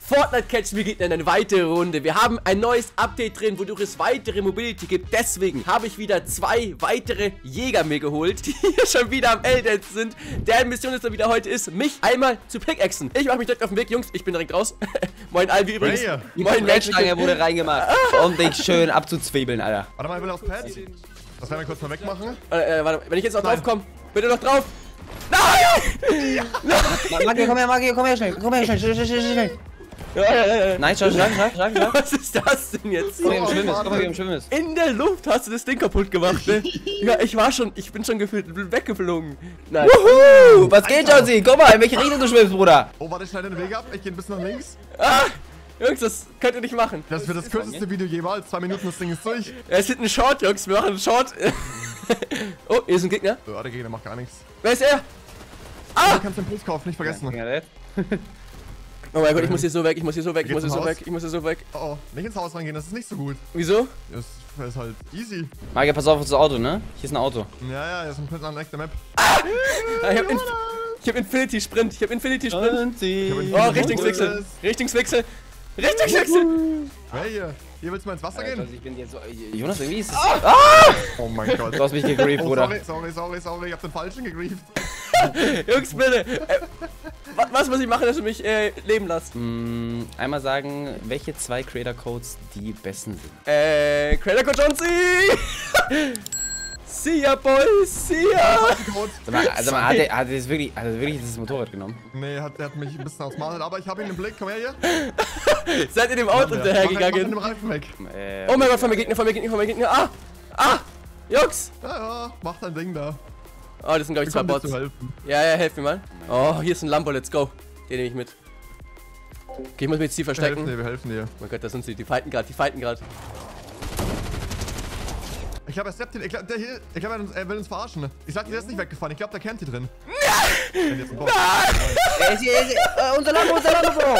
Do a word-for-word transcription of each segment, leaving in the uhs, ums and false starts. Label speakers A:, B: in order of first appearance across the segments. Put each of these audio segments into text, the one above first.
A: Fortnite Catch Me Gegner in eine weitere Runde. Wir haben ein neues Update drin, wodurch es weitere Mobility gibt. Deswegen habe ich wieder zwei weitere Jäger mir geholt, die hier schon wieder am Elden sind. Deren Mission jetzt wieder heute ist, mich einmal zu pickaxen. Ich mache mich direkt auf den Weg, Jungs. Ich bin direkt raus. Moin Albi übrigens.
B: Hey,
A: die Moin
C: Menschenstange wurde reingemacht, um dich schön abzuzwiebeln, Alter.
B: Warte mal, ich will aufs Pad. Das werden wir kurz mal wegmachen.
A: Äh, äh, warte, wenn ich jetzt noch drauf komme, bitte noch drauf. Nein!
C: Ja. Maggi, komm her, Maggi, komm her, schnell, komm her, schnell, schnell, schnell, schnell, schnell.
A: Ja, ja, ja, ja.
C: Nein, schau, schau, schau, schau, schau.
A: Was ist das denn jetzt?
C: Komm her, im Schwimmen ist, komm her, im Schwimmen ist.
A: In der Luft hast du das Ding kaputt gemacht, ne? Ja, ich war schon, ich bin schon gefühlt weggeflogen. Nein.
C: Wuhu! Was geht, Jonesy? Guck mal, in welche Richtung du schwimmst, Bruder.
B: Oh, warte, schnell den Weg ab. Ich gehe ein bisschen nach links.
A: Ah! Jungs, das könnt ihr nicht machen.
B: Das wird das kürzeste Video jemals. Zwei Minuten, das Ding ist durch.
A: Es ist ein Short, Jungs. Wir machen einen Short. Oh, hier ist ein Gegner.
B: Oh, der Gegner macht gar nichts.
A: Wer ist er? Ah!
B: Du kannst den Puls kaufen, nicht vergessen.
A: Oh mein Gott, ich muss hier so weg, ich muss hier so weg, ich muss hier so weg, ich muss hier so weg.
B: Oh, oh, nicht ins Haus reingehen, das ist nicht so gut.
A: Wieso?
B: Das ist halt easy.
C: Maggi, pass auf, das Auto, ne? Hier ist ein Auto.
B: Ja, ja, das ist ein bisschen eine echte Map.
A: Ah! Ich hab, Inf ich hab Infinity Sprint, ich hab Infinity Sprint. Oh, Richtungswechsel, Richtungswechsel, Richtungswechsel.
B: Hey, hier, hier willst du mal ins Wasser gehen?
C: Ich bin jetzt so, Jonas, irgendwie ist es...
B: Oh mein Gott.
C: Du hast mich gegrieft,
B: Oh,
C: Bruder.
B: sorry, sorry, sorry, sorry, ich hab den falschen gegrieft.
A: Jungs, bitte. Äh, wa was muss ich machen, dass du mich äh, leben lässt?
C: Mm, einmal sagen, welche zwei Creator-Codes die besten sind.
A: Äh, Creator Code Jonesy! See ya, boys! See ya!
C: Sag mal, also mal, hat er, hat er das wirklich, hat er wirklich dieses Motorrad genommen?
B: Nee, hat, der hat mich ein bisschen ausmalt, aber ich habe ihn im Blick. Komm her hier.
A: Seid ihr dem Auto hinterhergegangen?
B: Mach den Reifen weg.
C: Äh,
A: Oh mein Gott, von mir Gegner, von mir Gegner, von mir Gegner. Ah! Ah! Jungs!
B: Ja, ja, mach dein Ding da.
A: Oh, das sind glaube ich zwei
B: Wir können dir
A: Bots.
B: zu helfen.
A: Ja, ja, helf mir mal. Oh, hier ist ein Lambo, let's go. Den nehme ich mit. Okay, ich muss mich jetzt hier
B: Wir helfen
A: verstecken.
B: dir, wir helfen dir.
A: Oh mein Gott, da sind sie. Die fighten gerade, die fighten gerade.
B: Ich glaube, er steppt ihn. Ich glaube, glaub, er, er will uns verarschen. Ne? Ich sag dir, der ist nicht weggefahren. Ich glaube, der campt hier drin. Nein! Jetzt ein Bot.
C: er ist hier, er ist hier. Äh, unser Lambo, unser Lambo, Bro!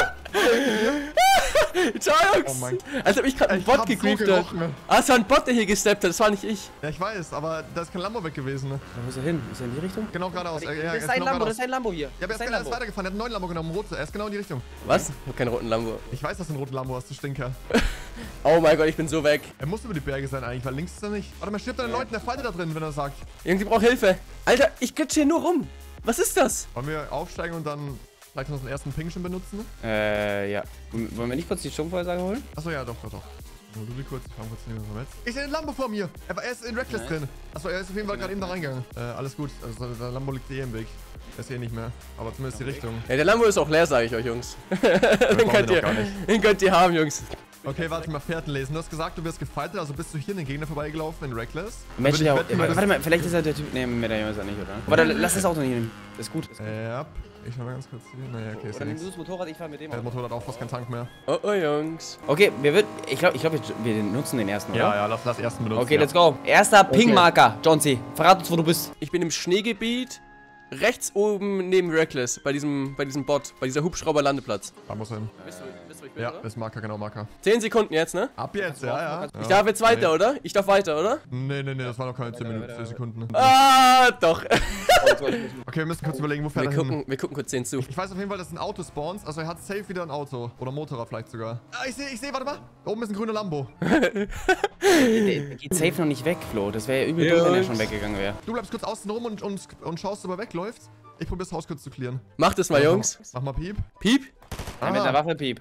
A: Ciao, Jungs!
B: Oh mein-
A: Als ob ich gerade einen
B: Ich
A: Bot
B: hab so
A: gegrieft hat.
B: gerochen.
A: Ah, es war ein Bot, der hier gesteppt hat. Das war nicht ich.
B: Ja, ich weiß, aber da ist kein Lambo weg gewesen. Ne?
C: Wo ist er hin? Ist er in die Richtung?
B: Genau geradeaus. Er, er,
C: Das
B: er
C: ist ein
B: genau
C: Lambo, das
B: geradeaus.
C: ist ein Lambo hier.
B: Ja, aber er ist,
C: ein
B: er ist weitergefahren. Er hat einen neuen Lambo genommen, rot. Er ist genau in die Richtung.
A: Was? Ich hab keinen roten Lambo.
B: Ich weiß, dass du einen roten Lambo hast, du Stinker.
A: Oh mein Gott, ich bin so weg.
B: Er muss über die Berge sein eigentlich, weil links ist er nicht. Warte mal, stirbt an den Leuten, der Fighter da drin, wenn er sagt.
A: Irgendwie braucht Hilfe. Alter, ich glitsche hier nur rum. Was ist das?
B: Wollen wir aufsteigen und dann vielleicht noch den ersten Ping schon benutzen?
C: Äh, ja. Wollen wir nicht kurz die Sturmvorhersage holen?
B: Achso, ja, doch, doch, doch. Nur du kurz, ich fahr kurz neben dem Netz. Ich sehe den Lambo vor mir. Er, er ist in Reckless
C: Nein.
B: drin. Achso, er ist auf jeden Fall gerade eben da reingegangen. Äh, alles gut. Also der Lambo liegt eh im Weg. Er ist eh nicht mehr. Aber zumindest die Richtung.
A: Ja, der Lambo ist auch leer, sage ich euch, Jungs. den,
B: brauchen
A: könnt
B: wir
A: ihr,
B: doch gar nicht.
A: den könnt ihr haben, Jungs.
B: Okay, warte mal, Fährten lesen. Du hast gesagt, du wirst gefightet, also bist du hier in den Gegner vorbeigelaufen in Reckless?
C: Mensch,
B: Würde ich
C: der,
B: wetten, weil
C: warte mal, vielleicht ist er der Typ. Ne, Medaillon ist er nicht, oder? Warte, lass das Auto nicht nehmen. Das ist gut.
B: das- Äh, ja. Ich schau mal ganz kurz hier. Naja, okay, ist ja
C: Oder nimm du
B: nichts.
C: das Motorrad, ich fahr mit dem
B: Das
C: Auto.
B: Motorrad hat auch fast keinen Tank mehr.
A: Oh, oh, Jungs.
C: Okay, wir wird, ich glaube, ich glaub, wir, wir nutzen den ersten, oder?
B: ja, lass, lass ersten benutzen.
C: Okay,
B: ja.
C: let's go. Erster Ping-Marker, Johnsy. Verrat uns, wo du bist.
A: Ich bin im Schneegebiet. Rechts oben neben Reckless. Bei diesem, bei diesem Bot. Bei dieser Hubschrauber-Landeplatz.
B: Da muss er hin.
A: Bist du, bist du, ich bin,
B: Ja,
A: oder?
B: das ist Marker, genau Marker.
A: Zehn Sekunden jetzt, ne?
B: Ab jetzt, ja, ja.
A: Ich darf jetzt weiter, oder? Ich darf weiter, oder?
B: Nee, nee, nee, das waren noch keine zehn Minuten,
C: weiter,
B: zehn Sekunden.
A: Ah, doch.
B: Okay, wir müssen kurz überlegen, wo fährt
A: Wir
B: er hin.
A: gucken, wir gucken kurz den zu.
B: Ich weiß auf jeden Fall, dass ein Auto spawns. Also er hat safe wieder ein Auto. Oder Motorrad vielleicht sogar. Ah, ich sehe, ich sehe, warte mal. Da oben ist ein grüner Lambo.
C: Der geht safe noch nicht weg, Flo. Das wäre ja übel dumm, wenn er schon weggegangen wäre.
B: Du bleibst kurz außen rum und, und, und schaust, ob er wegläuft. Ich probiere das Haus kurz zu clearen.
A: Macht es mal, Jungs.
B: Mach mal Piep.
A: Piep.
C: Ja, mit
B: Ah.
C: einer Waffe, Piep.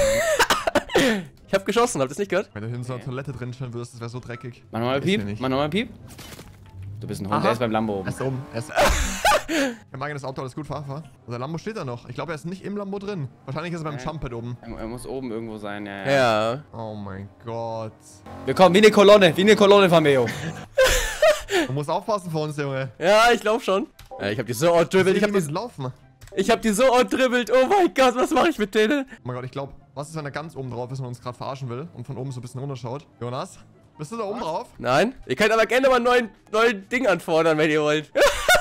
A: Ich hab geschossen, habt ihr das nicht gehört?
B: Wenn du hin so einer Toilette drin stellen würdest, das wäre so dreckig.
C: Mach nochmal
B: Ist hier
C: Piep.
B: nicht.
C: Mach nochmal Piep. Du bist ein Hund,
B: Aha.
C: der ist beim Lambo
B: Er
C: oben.
B: ist oben. Er ist. Ich hab ein eigenes Auto, alles gut, fahr, fahr. Und der Lambo steht da noch. Ich glaube, er ist nicht im Lambo drin. Wahrscheinlich ist er beim
C: Nein.
B: Jumppad oben.
C: Er, er muss oben irgendwo sein, ja, ja.
A: Ja.
B: Oh mein Gott.
C: Wir kommen wie eine Kolonne, wie eine Kolonne von mir.
B: Du musst aufpassen vor uns, Junge.
A: Ja, ich glaub schon. Ja, ich hab die so outdribbelt. Ich hab die,
B: laufen.
A: ich hab die so outdribbelt. Oh mein Gott, was mache ich mit denen?
B: Oh mein Gott, ich glaube, was ist, wenn er ganz oben drauf ist und uns gerade verarschen will und von oben so ein bisschen runterschaut? Jonas, bist du da oben drauf?
A: Nein. Ihr könnt aber gerne mal einen neuen, neuen Ding anfordern, wenn ihr wollt.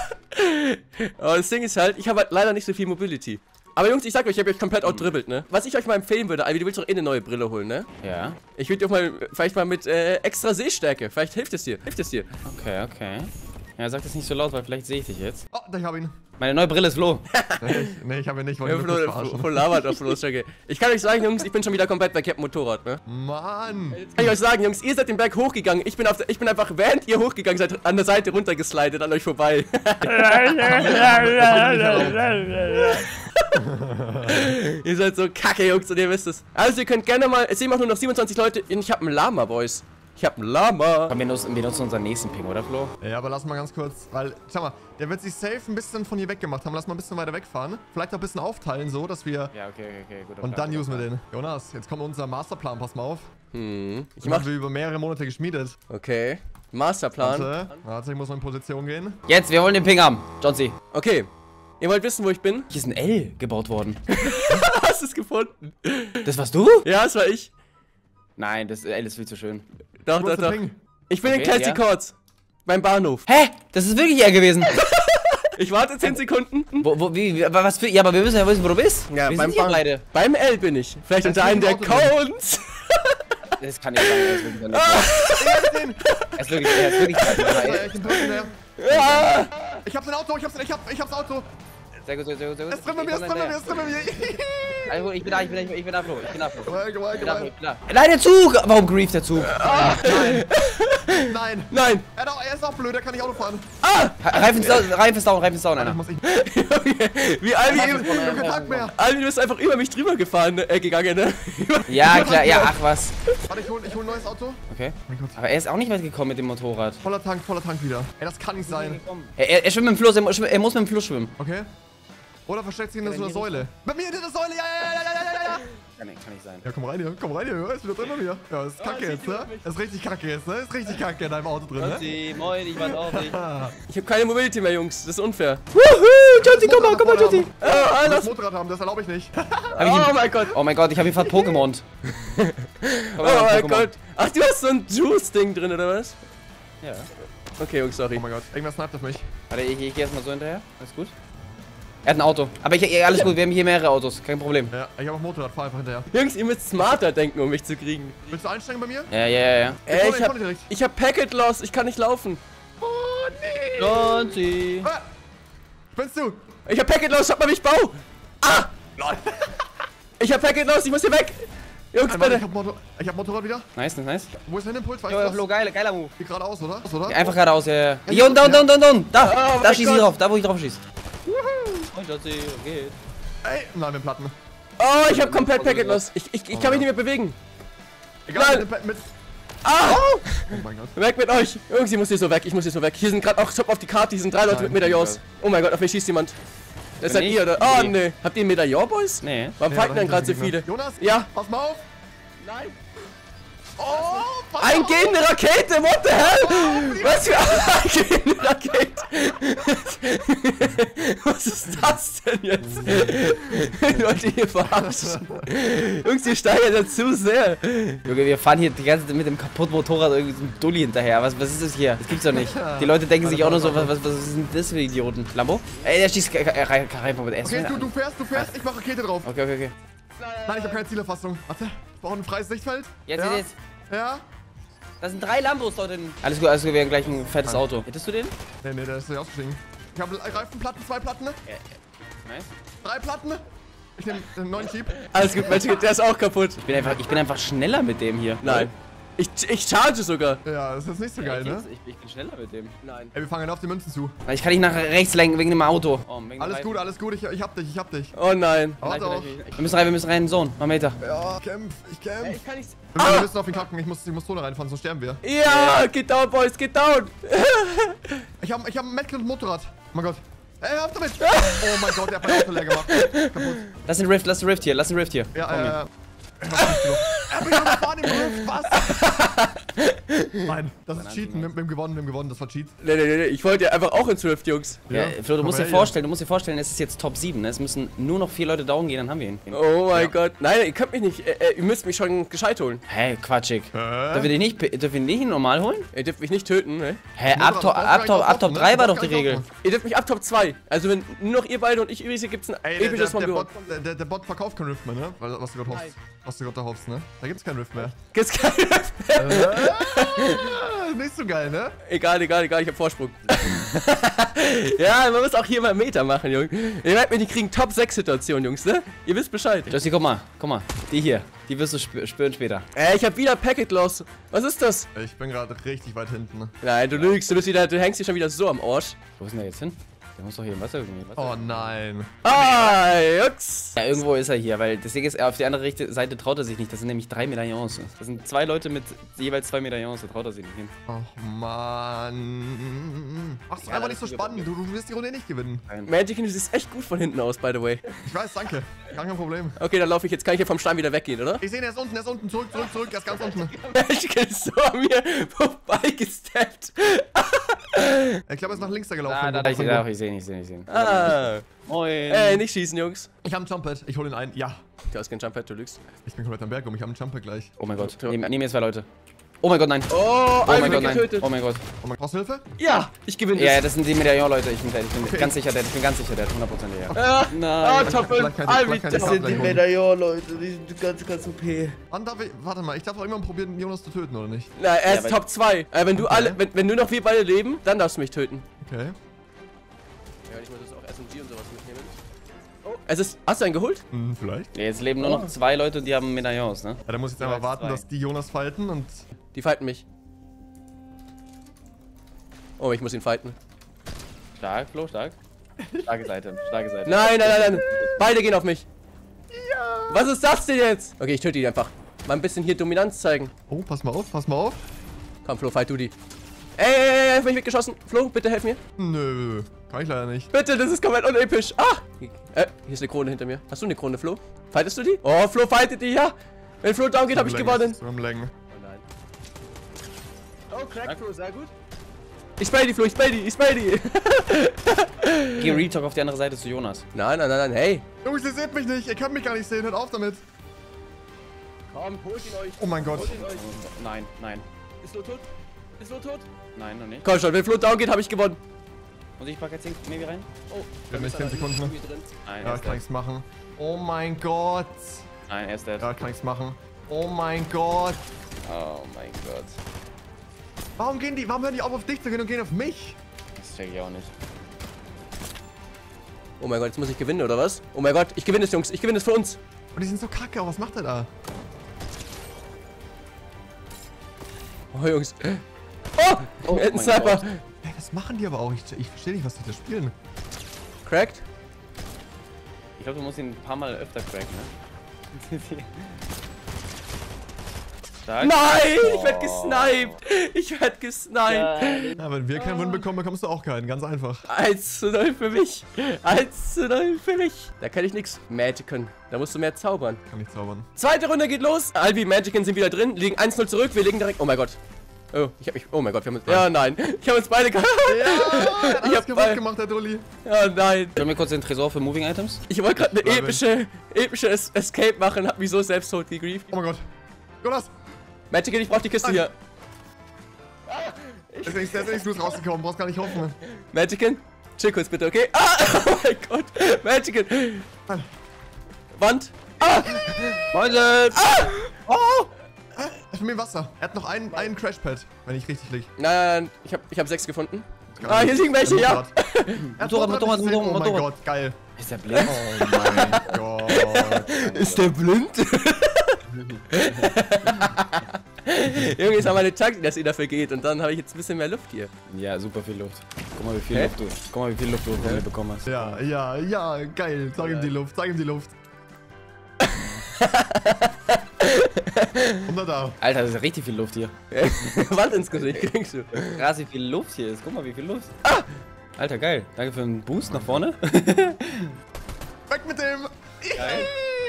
A: Aber das Ding ist halt, ich habe halt leider nicht so viel Mobility. Aber Jungs, ich sag euch, ich habe euch komplett outdribbelt, ne? Was ich euch mal empfehlen würde, Albi, du willst doch eh eine neue Brille holen, ne?
C: Ja.
A: Ich würde dir auch mal, vielleicht mal mit äh, extra Sehstärke. Vielleicht hilft es dir. Hilft es dir.
C: Okay, okay. Ja, sag das nicht so laut, weil vielleicht sehe ich dich jetzt.
B: Oh, da ich hab ihn.
C: Meine neue Brille ist Flo.
B: Nee, ich, nee, ich habe ihn nicht. Wollte
A: Ja,
B: nur kurz
A: Flo,
B: verarschen.
A: Flo labert auf Flo, okay. Ich kann euch sagen, Jungs, ich bin schon wieder komplett weg. Ich hab ein Motorrad, ne?
B: Mann.
A: Kann ich euch sagen, Jungs, ihr seid den Berg hochgegangen. Ich bin, auf der, ich bin einfach, während ihr hochgegangen seid, an der Seite runtergeslidet, an euch vorbei. Ihr seid so kacke, Jungs, und ihr wisst es. Also, ihr könnt gerne mal, es sehen auch nur noch siebenundzwanzig Leute. Ich hab einen Lama, Boys. Ich hab einen Lama.
C: Komm, wir nutzen, wir nutzen unseren nächsten Ping, oder Flo?
B: Ja, aber lass mal ganz kurz, weil, schau mal, der wird sich safe ein bisschen von hier weggemacht haben. Lass mal ein bisschen weiter wegfahren. Vielleicht auch ein bisschen aufteilen, so, dass wir...
C: Ja, okay, okay, okay, gut.
B: Und dann usen wir den. Jonas, jetzt kommt unser Masterplan, pass mal auf.
A: Hm. Ich
B: Den
A: mach.
B: haben wir über mehrere Monate geschmiedet.
A: Okay. Masterplan.
B: Warte, warte, ich muss mal in Position gehen.
C: Jetzt, wir wollen den Ping haben. John C.
A: Okay. Ihr wollt wissen, wo ich bin?
C: Hier ist ein L gebaut worden.
A: Hast du es gefunden?
C: Das warst du?
A: Ja, das war ich.
C: Nein, das L ist viel zu schön.
A: Doch,
B: Wo
A: doch,
B: ist der
A: doch.
B: Ping?
A: Ich bin
C: Okay,
A: in Classic
C: ja.
A: Courts. Beim Bahnhof.
C: Hä? Das ist wirklich er gewesen.
A: Ich warte zehn Sekunden.
C: Wo, wo, wie, wie, aber was für... Ja, aber wir müssen ja wissen, wo du bist.
A: Ja,
C: wir
A: beim
C: sind hier
A: Bahn-
C: beide.
A: Beim L bin ich. Vielleicht
B: Da
A: unter
B: ist
A: einem der
B: ein Auto drin.
A: Cones.
C: Das kann nicht sein, er ist wirklich da nicht.
B: Ich hab den!
C: Er ist wirklich, er ist wirklich da
B: Ja,
C: nicht.
B: ich bin durch, ne?
A: Ah!
B: Ich hab den Auto, ich hab's, ich hab, ich hab's Auto.
C: Sehr gut, sehr gut, sehr gut.
B: Es ist drin bei mir, es ist drin bei mir, es ist drin bei mir.
C: Also, ich bin da, ich bin da, ich bin da, Flo. Ich bin da, Flo.
B: Gemein, gemein,
C: Ich bin da, Flo.
B: gemein.
C: Ich bin da. Nein, der Zug! Warum grieft der Zug?
B: Nein.
A: Nein.
B: Er, hat auch- er ist auch blöd, er kann nicht Auto fahren.
C: Reifen ist down, Reifen ist down, Reifen ist down,
B: Ich
C: einer.
B: muss ich.
A: Wie Albi
C: Das
A: eben.
C: ist von-
B: Kein Kontakt mehr.
A: Albi, du bist einfach über mich drüber gefahren, ne? äh, gegangen, ne?
C: Ja, klar, ja, ach was.
B: Warte, ich hol, ich hol ein neues Auto.
C: Okay.
B: Mein Gott.
C: Aber er ist auch nicht weit gekommen mit dem Motorrad.
B: Voller Tank, voller Tank wieder. Ey, das kann nicht sein.
C: Er, er, er schwimmt mit dem Fluss, er, mu- er muss mit dem Fluss schwimmen.
B: Okay. Oder versteckt sich in so einer Säule. Bei mir hinter der Säule, ja, ja, ja, ja, ja, ja, ja.
C: Kann nicht, kann nicht sein.
B: Ja, komm rein hier, komm rein hier. Er ist wieder drin bei mir. Ja, ist kacke
A: sieht
B: jetzt,
A: die
B: ne?
A: auf mich.
B: Ist richtig kacke jetzt, ne? Ist richtig kacke in deinem Auto drin, ne?
C: Johnny, moin, ich weiß auch nicht.
A: Ich habe keine Mobility mehr, Jungs. Das ist unfair.
C: Wuhu, Johnny, komm mal, komm mal, Johnny.
A: Oh,
B: Ich muss
A: alles.
B: Motorrad haben, das erlaube ich nicht.
C: Hab ich ihn-
A: Oh mein Gott.
C: Oh mein Gott, ich hab ihn fast Pokémon.
A: Oh mein Gott. Ach, du hast so ein Juice-Ding drin, oder was?
C: Ja.
A: Okay, Jungs, sorry.
B: Oh mein Gott, irgendwas sniped auf mich.
C: Warte, ich, ich geh erstmal so hinterher. Alles gut. Er hat ein Auto. Aber ich, ich, alles gut, wir haben hier mehrere Autos. Kein Problem.
B: Ja, ich habe auch Motorrad, fahr einfach hinterher.
A: Jungs, ihr müsst smarter denken, um mich zu kriegen.
B: Willst du einsteigen bei mir?
C: Ja, ja, ja, ja.
A: Ey,
B: hol
A: ich
B: ihn,
A: hab,
B: hol ihn direkt.
A: ich hab Packet Loss. Ich kann nicht laufen.
B: Oh, nee.
C: Johnny.
B: Ah, Spinnst du?
A: Ich hab Packet Loss. Schaut mal, wie ich baue. Ah! Ich hab Packet Loss. Ich muss hier weg. Jungs,
B: Warte, ich
A: bitte.
B: hab, Motor ich hab Motorrad wieder.
C: Nice, nice, nice.
B: Wo ist denn der Impuls? Weißt
C: Jo,
B: du
C: Flo,
B: das?
C: geil, geiler Move.
B: Hier geradeaus, oder? oder?
C: Einfach geradeaus, ja, ja. Hier unten, da unten, unten, unten, unten. Da,
A: Oh
C: da
A: mein
C: schieß ich
A: Gott.
C: drauf, da wo ich drauf schieß. Oh, Johnny, geht.
B: Ey, nein, mit Platten.
A: Oh, ich hab komplett Packet Loss. Ich, ich, ich kann mich nicht mehr bewegen.
B: Egal,
A: Nein.
B: mit, mit...
A: Ah!
B: Oh mein Gott.
A: Weg mit euch. Jungs, ich muss hier so weg. Ich muss hier so weg. Hier sind gerade auch, stopp auf die Karte. Hier sind drei Leute
B: Nein,
A: mit Medaillons. Oh mein Gott, auf mich schießt jemand. Das seid
C: ich?
A: ihr, oder? Oh,
C: Nee.
A: nee. Habt ihr ein Medaillon, Boys?
C: Nee.
A: Warum
B: Ja,
A: fighten denn
B: dahinter
A: gerade so
B: sind Gegner.
A: viele?
B: Jonas?
A: Ja.
B: Pass mal auf.
A: Nein.
B: Oh, pass
A: Ein
B: auf.
A: gehende Rakete, what the hell? Was für eine gehende Rakete? Was ist das denn jetzt? Leute, hier verarschen. Jungs, ihr steigert ja zu sehr.
C: Junge, wir fahren hier die ganze Zeit mit dem kaputten Motorrad irgendwie so einem Dulli hinterher. Was, was ist das hier? Das gibt's doch nicht. Die Leute denken sich auch nur so, was, was, was sind das für Idioten? Lambo? Ey, der schießt rein, rein, rein mit S.
B: Okay, du, du fährst, du fährst, ich mach Rakete drauf.
C: Okay, okay, okay.
B: Nein, ich hab keine Zielerfassung. Warte, ich brauche ein freies Sichtfeld.
C: Jetzt,
B: ja?
C: jetzt, jetzt.
B: Ja?
C: Da sind drei Lambos dort drin. Alles gut, alles gut, wir haben gleich ein fettes Auto. Hättest du den?
B: Nee, nee, der ist nicht ausgestiegen. Ich habe Reifenplatten, zwei Platten,
C: Nice.
B: drei Platten. Ich nehme den neuen Jeep.
A: Alles gut, Mensch, der ist auch kaputt.
C: Ich bin einfach, ich bin einfach schneller mit dem hier.
A: Nein. Ich, ich charge sogar.
B: Ja, das ist nicht so geil, ne?
C: Ich, ich bin schneller mit dem.
A: Nein.
B: Ey, wir fangen auf die Münzen zu.
C: Ich kann nicht nach rechts lenken wegen dem Auto. Oh, wegen dem
B: Alles
C: Reifen.
B: gut, alles gut, ich, ich hab dich, ich hab dich.
A: Oh nein.
B: Warte auch.
C: Wir müssen rein, wir müssen rein in den Zone. Mal Meter.
B: Ja, ich kämpf, ich kämpf.
A: Ich kann nicht.
B: Wir wir müssen auf ihn kacken, ich muss, ich muss Zone reinfahren, sonst sterben wir.
A: Ja, geht down, Boys, geht down.
B: Ich hab, ich hab ein Medkit und Motorrad. Oh mein Gott. Ey, hör auf damit! Oh mein Gott, der hat mein Auto leer gemacht. Kaputt.
C: Lass den Rift, lass den Rift hier, lass den Rift hier.
B: Ja,
C: Komm
B: ja,
C: hier.
B: ja. Er bin gefahren im Rift, was? Nein, das ist Cheaten. Wir wir haben gewonnen, wir haben gewonnen, das war Cheat.
A: Nee, nee, nee, nee, ich wollte ja einfach auch ins Rift, Jungs.
C: Ja,
B: Ja,
C: Flo, du musst
B: komm
C: dir
B: her
C: vorstellen, du musst dir vorstellen, es ist jetzt Top sieben, ne? Es müssen nur noch vier Leute down gehen, dann haben wir ihn.
A: Oh mein
B: Ja.
A: Gott. Nein, ihr könnt mich nicht. Äh, äh, ihr müsst mich schon gescheit holen.
C: Hä, quatschig.
B: Hä?
C: Dürfen wir den nicht, dürfen wir den nicht normal holen?
A: Ihr dürft mich nicht töten, ne?
C: Hä, ab Top, ab Top, ab Top drei war doch die Regel.
A: Ihr dürft mich ab Top zwei. Also wenn nur noch ihr beide und ich übrig sind, gibt's ein
B: Ey, der, der,
A: episches von
B: der,
A: mir.
B: Bot, der, der, der Bot verkauft kein Rift mehr, ne? Weil, was du gerade hoffst. Was du gerade da hoffst, ne? Da gibt's kein Rift mehr.
A: Gibt's keine.
B: äh, nicht so geil, ne?
A: Egal, egal, egal, ich hab Vorsprung. Ja, man muss auch hier mal Meter machen, Jungs. Ihr merkt mir, die kriegen Top sechs Situationen, Jungs, ne? Ihr wisst Bescheid.
C: Jossi, guck mal, guck mal. Die hier, die wirst du spü spüren später.
A: Äh, ich hab wieder Packet Loss. Was ist das?
B: Ich bin gerade richtig weit hinten. Ne?
A: Nein, du lügst, du bist wieder, du hängst hier schon wieder so am Arsch.
C: Wo ist denn der jetzt hin? Der muss doch hier im Wasser irgendwie. Wasser.
B: Oh nein.
A: Ah, Jux.
C: Ja, irgendwo ist er hier, weil das Ding ist, auf die andere rechte Seite traut er sich nicht. Das sind nämlich drei Medaillons. Das sind zwei Leute mit jeweils zwei Medaillons, da traut er sich nicht hin.
B: Oh Mann. Mach's
C: Ja,
B: einfach
C: das
B: nicht so
C: ist
B: spannend. Du, du wirst die Runde nicht gewinnen.
A: Magic, du siehst echt gut von hinten aus, by the way.
B: Ich weiß, danke. Gar kein Problem.
A: Okay, dann laufe ich jetzt. Kann ich hier vom Stein wieder weggehen, oder?
B: Ich sehe ihn, er ist unten, er ist unten. Zurück, zurück, zurück. Er ist ganz unten.
A: Magic ist so an mir vorbeigesteppt.
B: Ich glaube, er ist nach links da gelaufen.
C: Ah, da, da, ich, ja, ich sehe ihn, ich sehe ihn, ich sehe ihn.
A: Ah.
C: Moin.
A: Ey, nicht schießen, Jungs.
B: Ich habe ein Jumppad. Ich hole ihn ein. Ja.
A: Du hast kein Jumppad, du lügst.
B: Ich bin komplett am Berg um. Ich habe ein Jumppad gleich.
C: Oh mein Gott, neben, neben mir zwei Leute. Oh mein Gott, nein.
A: Oh,
C: Oh mein
A: Albi
C: Gott,
A: wird
C: nein.
A: getötet.
C: Oh mein Gott.
B: Oh mein Gott. Brauchst du Hilfe?
A: Ja, ich gewinne
C: Ja, ja,
A: das.
C: das sind die Medaillon-Leute. Ich bin, der, ich bin
B: Okay.
C: ganz sicher, der, ich bin ganz sicher, der hat hundert Prozent der.
A: Ah,
C: Nein.
A: ah, Top fünf.
B: Vielleicht kann ich-
A: Albi,
B: vielleicht kann
A: das
B: ich
A: sind
B: gleich
A: die
B: holen.
A: Medaillon-Leute. Die sind ganz, ganz O P.
B: Wann darf ich, warte mal, ich darf auch irgendwann probieren, Jonas zu töten, oder nicht?
A: Na, er
C: Ja,
A: ist
C: wenn-
A: Top zwei. Äh, wenn du
B: Okay.
A: alle, wenn, wenn nur noch wir beide leben, dann darfst du mich töten.
B: Okay.
A: Ja, ich muss das auch S M G und sowas mitnehmen. Oh, es ist, hast du einen geholt?
B: Hm, vielleicht.
C: Ja, jetzt leben nur noch zwei Leute und die haben Medaillons, ne?
B: Ja, dann muss ich jetzt einfach
C: Jeweils
B: warten,
C: zwei.
B: dass die Jonas fighten und...
A: Die fighten mich. Oh, ich muss ihn fighten.
C: Stark, Flo, stark. Starke Seite, starke Seite.
A: Nein, nein, nein, nein. Beide gehen auf mich. Ja. Was ist das denn jetzt? Okay, ich töte ihn einfach. Mal ein bisschen hier Dominanz zeigen.
B: Oh, pass mal auf, pass mal auf.
A: Komm, Flo, fight du die. Ey, ey, ey, ey, bin ich weggeschossen. Flo, bitte helf mir.
B: Nö, kann ich leider nicht.
A: Bitte, das ist komplett unepisch. Ah! Äh, hier ist eine Krone hinter mir. Hast du eine Krone, Flo? Fightest du die? Oh, Flo fightet die, ja. Wenn Flo down geht, habe ich gewonnen.
B: So am Längen.
A: Oh nein. Oh, Crack, Flo, sehr gut. Ich spray die, Flo, ich spray die, ich spray die.
C: Geh Retalk auf die andere Seite zu Jonas.
A: Nein, nein, nein, nein, hey.
B: Jungs, ihr seht mich nicht. Ihr könnt mich gar nicht sehen. Hört auf damit.
A: Komm, holt ihn euch.
B: Oh mein Gott.
A: Holt ihn euch.
C: Nein, nein,
A: Ist Flo tot? Ist Flo tot?
C: nein, noch nicht.
A: Komm schon, wenn Flo down geht, habe ich gewonnen.
C: Muss ich Paket zehn Maybe rein?
A: Oh,
B: Ja, nicht zehn Sekunden.
A: irgendwie drin.
C: Nein, er
B: Ja,
C: ist
B: kann
C: dead.
B: ich's machen. Oh mein Gott.
C: Nein, er ist dead.
B: Ja, kann ich's machen. Oh mein Gott.
C: Oh mein Gott.
B: Warum gehen die, warum hören die auf, auf dich zu gehen und gehen auf mich?
C: Das check ich auch nicht.
A: Oh mein Gott, jetzt muss ich gewinnen, oder was? Oh mein Gott, ich gewinne es, Jungs. Ich gewinne es für uns.
B: Und die sind so kacke. Was macht er da?
A: Oh, Jungs. Oh,
C: Oh
A: ein
C: mein
A: Sniper.
C: Gott.
B: Ey, das machen die aber auch. Ich, ich verstehe nicht, was die da spielen.
A: Cracked.
C: Ich glaube, du musst ihn ein paar Mal öfter cracken, ne? Stark.
A: Nein, ich werd
C: Oh.
A: gesniped. Ich werd gesniped.
B: Ja, wenn wir keinen Win bekommen, bekommst du auch keinen. Ganz einfach.
A: eins zu null für mich. eins zu null für mich. Da kann ich nix. Magicen. Da musst du mehr zaubern.
B: Kann nicht zaubern.
A: Zweite Runde geht los. Albi, Magicen sind wieder drin. Liegen eins null zurück. Wir legen direkt. Oh mein Gott. Oh, ich hab mich. Oh mein Gott, wir haben uns. Ja, nein. Ich habe uns beide. ge-
B: Ja, er hat
A: Ich
B: alles
A: hab
B: kaputt
A: bei-
B: gemacht, der Dulli.
A: Ja, nein.
C: Können wir kurz den Tresor für Moving Items?
A: Ich wollte gerade eine
B: Bleib
A: epische, epische Es- Escape machen. Hab mich so selbst tot gegrieft.
B: Oh mein Gott. Jonas.
A: Magicen, ich brauch die Kiste
B: Nein.
A: hier.
B: Der ist nicht, der ist nicht gut rausgekommen. Brauchst gar nicht hoffen.
A: Magicen, chill kurz bitte, okay? Ah! Oh mein Gott! Magicen!
B: Nein.
A: Wand! Ah!
C: Leute!
A: Ah! Oh!
B: Er ist mit mir im Wasser. Er hat noch einen, einen Crashpad, wenn ich richtig liege.
A: Nein, nein, nein, ich hab, ich hab sechs gefunden. Ah, hier liegen welche, ja!
C: Motorrad, Motorrad,
B: Oh
C: Motorrad,
B: mein
C: Motorrad.
B: Gott, geil.
C: Ist der blind?
B: Oh mein Gott.
A: Ist der blind? Junge, ist aber eine Taktik, dass ihr dafür geht und dann habe ich jetzt ein bisschen mehr Luft hier.
C: Ja, super viel Luft. Guck mal, wie viel
A: Hä?
C: Luft du. Guck mal, wie viel Luft du von mir bekommen hast.
B: Ja, ja, ja, geil. Zeig ihm die Luft, zeig ihm die Luft. Und da da.
C: Alter, das ist ja richtig viel Luft hier.
A: Wand ins Gesicht kriegst du.
C: Krass, wie viel Luft hier ist. Guck mal, wie viel Luft. Alter, geil. Danke für den Boost nach vorne.
B: Weg mit dem.
C: Geil.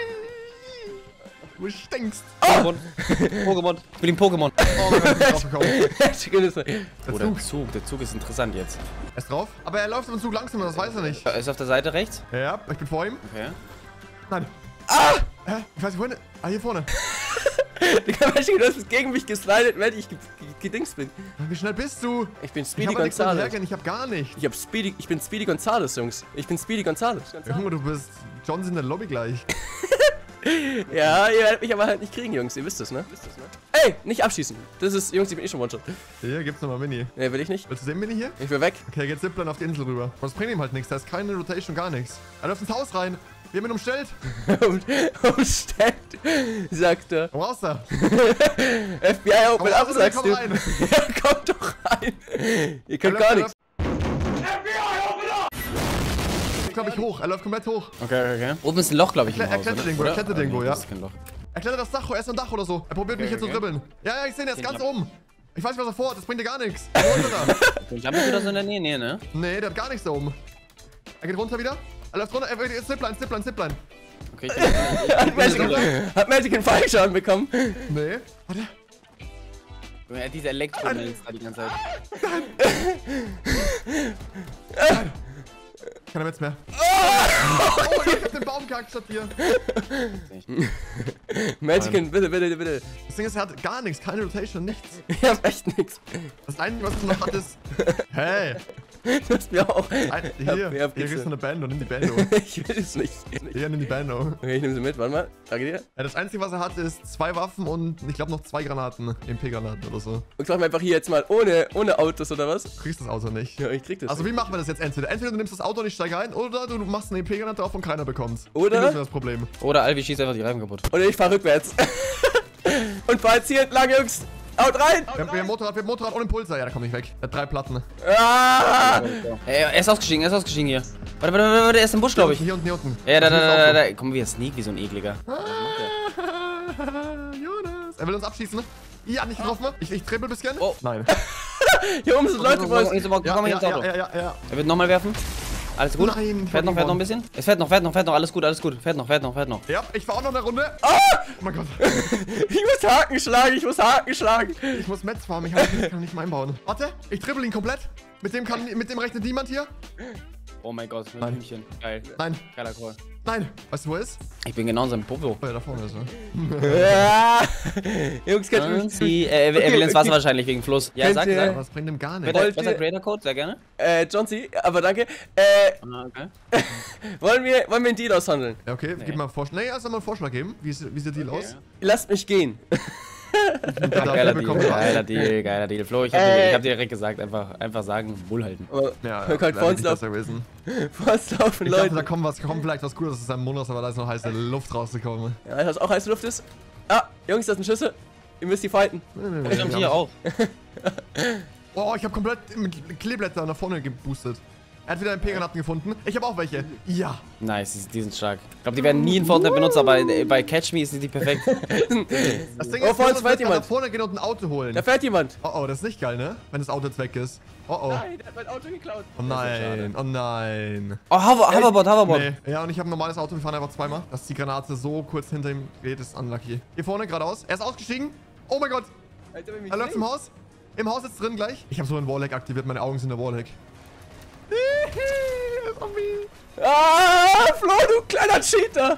B: Du stinkst.
C: Pokémon. Pokémon. Ich will den Pokémon.
B: Oh mein Gott, ich bin draufgekommen.
A: Magicen ist.
B: Der
C: Oh, der
B: Zug.
C: Zug. Der Zug ist interessant jetzt.
B: Er ist drauf. Aber er läuft im Zug langsam, das weiß er nicht.
C: Er ist auf der Seite rechts.
B: Ja, ich bin vor ihm.
C: Okay.
B: Nein. Ah! Hä? Ich weiß nicht, wohin. Ah, hier vorne.
A: Digga, Magicen, du hast gegen mich geslidet, wenn ich ge- ge- gedingst bin.
B: Wie schnell bist du?
A: Ich bin
B: Ich
A: Speedy
B: hab aber nichts mit
A: Gonzales.
B: hergehen, ich hab gar nichts.
A: Ich hab Speedy, ich bin Speedy Gonzales, Jungs. Ich bin Speedy Gonzales.
B: Junge, du bist Johnson in der Lobby gleich.
A: Ja, ihr werdet mich aber halt nicht kriegen, Jungs. Ihr wisst es, ne? Wisst es, ne? Ey, nicht abschießen. Das ist, Jungs, ich bin eh schon One-Shot.
B: Hier gibt's nochmal Mini.
A: Ne, will ich nicht.
B: Willst du den Mini hier?
A: Ich will weg.
B: Okay, jetzt Zipline auf die Insel rüber. Das bringt ihm halt nichts. Da ist keine Rotation, gar nichts. Er läuft ins Haus rein. Wir haben ihn umstellt.
A: um, umstellt, sagt er.
B: Komm raus da.
A: F B I, open up, sagst
B: komm
A: du.
B: rein.
A: Ja, kommt doch rein. Ihr könnt
B: Er
A: gar
B: läuft-
A: nichts.
B: Ich glaube ich hoch. Er läuft komplett hoch.
C: Okay, okay, okay. Oben ist ein Loch, glaube ich, im
B: Er
C: Haus,
B: klettert
C: oder?
B: irgendwo, er
C: Oder?
B: klettert
C: Ah,
B: irgendwo,
C: nee,
B: ja.
C: Das ist kein Loch.
B: Er klettert das Dach hoch. Er ist ein Dach oder so. Er probiert mich
C: Okay,
B: hier zu
C: okay.
B: dribbeln. Ja, ja, ich sehe ihn. Er ist
C: Den
B: ganz
C: Jump.
B: oben. Ich weiß nicht, was er vorhat. Das bringt dir gar nichts. Er geht runter da.
C: Den Jump ist wieder so in der Nähe, nee, ne?
B: Nee, der hat gar nichts da oben. Er geht runter wieder. Er läuft runter. Er will Zipline, Zipline, Zipline.
C: Okay, ich bin,
A: Hat Magic, hat Magic einen Fallschaden bekommen?
B: Nee. Warte.
C: er hat diese Elektromails da die ganze Zeit.
B: Keiner jetzt mehr. Oh, ich hab den Baum gehackt statt dir.
A: Magic, bitte, bitte, bitte.
B: Das Ding ist, er hat gar nichts. Keine Rotation, nichts.
A: Ich hab echt nichts.
B: Das Einzige, was er noch hat, ist... Hey.
A: Du hast mir auch.
B: Ein,
A: Hab-
B: hier,
A: hab
B: hier
A: Pixel.
B: ist so eine Bando. Nimm die Bando.
A: Ich will es nicht.
B: Hier, nimm die Bando.
A: Okay, ich nehme sie mit. Warte mal. Danke dir.
B: Ja, das Einzige, was er hat, ist zwei Waffen und ich glaube noch zwei Granaten. M P-Granaten oder so.
A: Und sag mir einfach hier jetzt mal ohne, ohne Autos oder was?
B: Du kriegst das Auto nicht.
A: Ja, ich krieg das.
B: Also wie machen wir das jetzt entweder? Entweder du nimmst das Auto und ich steige ein oder du machst eine M P-Granate drauf und keiner bekommt's.
A: Oder?
B: Wie lösen wir das Problem?
C: Oder Alvi schießt einfach die Reifen kaputt.
A: Oder ich fahr rückwärts. Und fahr jetzt hier entlang, Jungs. Haut rein!
B: Wir haben, wir haben Motorrad, wir haben Motorrad und Impulser. Ja, da komm ich weg. Er hat drei Platten.
A: Ah!
C: Ey, er ist ausgestiegen, er ist ausgestiegen hier. Warte, warte, warte, warte, er ist im Busch, glaube ich.
B: Hier unten, hier unten.
C: Ja, da, da,
B: Das ist
C: da,
B: auch
C: da,
B: so.
C: da. Komm, wie er sneakt, wie so ein ekliger.
B: Jonas. Er will uns abschießen. Ja, nicht getroffen. Ich, ich trippel ein bisschen.
C: Oh.
B: Nein.
A: Hier oben sind Leute, Boys.
C: Jetzt aber,
B: Ja,
C: komm mal
B: ja,
C: hier ins Auto.
B: ja, ja, ja, ja.
C: Er wird nochmal werfen. Alles gut?
B: Nein,
C: Fährt noch, fährt noch ein bisschen? Es fährt noch, fährt noch, fährt noch. Alles gut, alles gut. Fährt noch, fährt noch, fährt noch.
B: Ja, ich fahr auch noch eine Runde.
A: Ah!
B: Oh mein Gott.
A: Ich muss Haken schlagen, ich muss Haken schlagen.
B: Ich muss Metz farmen. Ich hab- ich kann nicht mal einbauen. Warte, ich trippel ihn komplett. Mit dem kann, mit dem rechnet niemand hier.
C: Oh mein Gott, mit
B: Nein.
C: dem Hühnchen. Geil.
B: Nein,
C: Geiler Call.
B: nein. Weißt du, wo er ist?
C: Ich bin genau in seinem Popo.
B: Oh ja, da vorne ist er.
A: Ja. Jungs, könnt ihr mich...
C: Die, äh, er will er will ins Wasser wahrscheinlich wegen Fluss. Ja,
A: Kennt
C: sag,
A: ihr-
C: sag.
B: Aber das bringt ihm gar
C: Was
B: nichts.
A: Wollt
C: ist der
A: ihr-
C: Creator Code? Sehr gerne.
A: Äh, John C., aber danke. Äh,
C: Ah, okay.
A: wollen wir, wollen wir einen Deal aushandeln?
B: Ja, okay, gib mal einen Vorschlag. Nee, erst mal einen Vorschlag geben. Wie, ist, wie sieht der Deal aus?
A: Lasst mich gehen.
B: Dafür
C: Geiler
B: bekommen
C: Deal,
B: wir was.
C: geiler Deal, geiler Deal. Flo, ich hab, dir,
A: Äh.
C: ich hab dir direkt gesagt, einfach, einfach sagen, Bull halten.
A: Aber
B: Ja,
A: man kann
B: wäre
A: vor
B: nicht
A: uns laufen,
B: besser gewesen.
A: vor uns laufen
B: Ich dachte,
A: Leute.
B: da kommt was, kommt vielleicht was Gutes aus seinem Mund raus, aber da ist noch heiße Luft rausgekommen.
A: Ja, weißt du, was auch heiße Luft ist? Ah, Jungs, das sind Schüsse. Ihr müsst die fighten.
B: Nee, nee, nee,
C: Ich hab
B: wir
C: hier
B: haben-
C: auch.
B: Oh, ich habe komplett mit Kleeblätter nach vorne geboostet. Er hat wieder einen P-Granaten gefunden. Ich habe auch welche. Ja.
C: Nice, die- die sind stark. Ich glaube, die werden nie in Fortnite benutzt, aber äh, bei Catch Me sind die perfekt.
B: Das Ding
A: Oh,
B: ist,
A: vor uns
B: wir
A: fährt
B: müssen
A: jemand.
B: nach vorne gehen und ein Auto holen.
A: Da fährt jemand.
B: Oh oh, das ist nicht geil, ne? Wenn das Auto jetzt weg ist. Oh oh.
A: Nein, der hat mein Auto geklaut.
B: Oh nein, oh nein.
C: Oh, Hover, Hoverboard, Hoverboard.
B: Nee. Ja, und ich habe ein normales Auto, wir fahren einfach zweimal. Dass die Granate so kurz hinter ihm geht, ist unlucky. Hier vorne, geradeaus. Er ist ausgestiegen. Oh mein Gott.
A: Alter, wenn mich
B: Er läuft im
A: sehen.
B: Haus. Im Haus ist drin gleich. Ich habe so einen Wallhack aktiviert, meine Augen sind der Wallhack. Zombie.
A: Ah, Flo, du kleiner Cheater.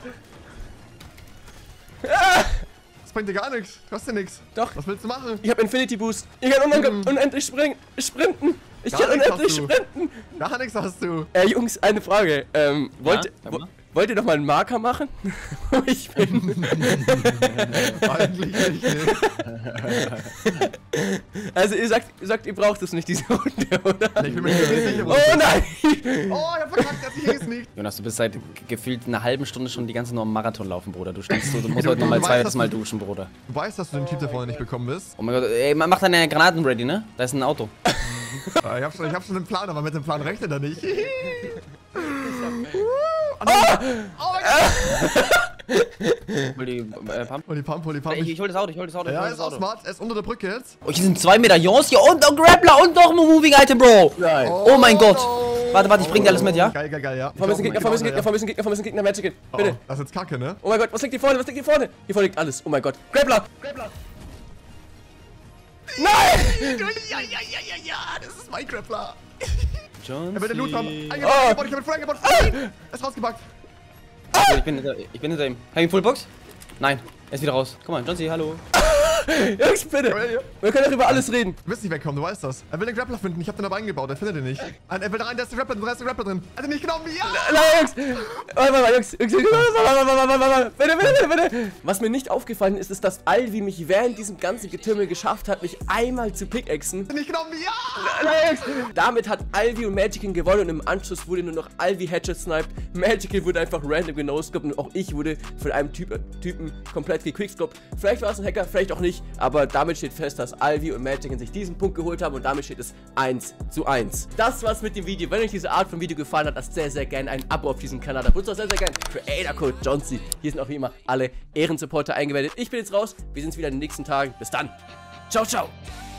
A: Ah,
B: Das bringt dir gar nichts. Du hast dir nichts.
A: Doch.
B: Was willst du machen?
A: ich habe Infinity Boost. Ich kann unang-
B: Mhm.
A: unendlich springen, sprinten. Ich
B: Gar
A: kann
B: nichts
A: unendlich
B: hast du.
A: sprinten.
B: Gar nichts hast du.
A: Äh, Jungs, eine Frage. Ähm, wollt,
C: sag
A: wo,
C: mal.
A: wollt ihr noch mal einen Marker machen? Wo ich bin.
B: Eigentlich nicht. Ne?
A: Also ihr sagt, ihr sagt, ihr braucht es nicht, diese Runde, oder?
B: Ich bin mir nicht sicher. wo
A: Oh
B: es ist.
A: nein!
B: Oh, ich hab verkackt, dass ich hier ist nicht.
C: Jonas, du bist seit ge- gefühlt einer halben Stunde schon die ganze Zeit nur am Marathon laufen, Bruder. Du stehst so, du musst
B: du-
C: heute nochmal
B: du weißt,
C: zweites
B: dass
C: Mal
B: du-
C: duschen, Bruder.
B: Du weißt, dass du den Typ da vorne nicht bekommen bist.
C: Oh mein Gott, ey, mach deine Granaten ready, ne? Da ist ein Auto.
B: Ah, Ich hab schon, ich hab schon einen Plan, aber mit dem Plan rechnet er nicht.
C: Hol die äh, Pump.
B: Und die Pump, hol die Pump.
C: Ich, ich hol das Auto, ich hol das Auto, ich
B: Ja,
C: hol
B: ist
C: das
B: auch
C: Auto.
B: smart. Er ist unter der Brücke jetzt.
C: Oh, hier sind zwei Medaillons hier und noch Grappler und noch ein Moving Item, Bro.
A: Nein.
C: Oh mein Gott.
B: no.
C: Warte, warte, ich bring dir alles mit, ja?
B: Geil, geil, geil, ja.
A: Vor mir sind Gegner, vor mir sind Gegner, vor
B: mir.
A: mir sind Gegner, vor mir sind Gegner, Magic It. Bitte.
B: Das ist jetzt kacke, ne?
A: Oh mein Gott, was liegt hier vorne? Was liegt hier vorne? Hier vorne liegt alles. Oh mein Gott. Grappler! Grappler! Nein!
B: Ja, ja, ja, ja, ja. Das ist mein Grappler.
C: John
B: Er will den Loot haben.
A: Oh.
B: Eingebaut, eingebaut, ich hab ihn voll eingebaut. Er ist rausgepackt.
C: Ich bin hinter, ich bin hinter ihm. Hab ich ihn Full Box? Nein, er ist wieder raus. Komm mal, John C, hallo.
A: Jungs, bitte. Wir können doch über alles reden.
B: Du wirst nicht wegkommen, du weißt das. Er will den Grappler finden, ich hab den aber eingebaut, er findet den nicht. Er will da rein, da ist der Grappler drin, da ist der Grappler drin. Er hat den nicht genommen, ja!
A: Nein, Jungs! Warte mal, Jungs, Jungs, Jungs, bitte, bitte, bitte, bitte! Was mir nicht aufgefallen ist, ist, dass Alvi mich während diesem ganzen Getümmel geschafft hat, mich einmal zu pickaxen.
B: Nicht genommen, ja!
A: Nein, Jungs! Damit hat Alvi und Magickin gewonnen und im Anschluss wurde nur noch Alvi Headshot sniped. Magickin wurde einfach random genoscoped und auch ich wurde von einem typ, Typen komplett gequickscoped. Vielleicht war es ein Hacker, vielleicht auch nicht, aber damit steht fest, dass Alvi und Magickin sich diesen Punkt geholt haben und damit steht es eins zu eins. Das war's mit dem Video. Wenn euch diese Art von Video gefallen hat, lasst sehr, sehr gerne ein Abo auf diesem Kanal. Da benutzt auch sehr, sehr gerne Creator Code Johnsy. Hier sind auch wie immer alle Ehrensupporter eingebettet. Ich bin jetzt raus. Wir sehen uns wieder in den nächsten Tagen. Bis dann. Ciao, ciao.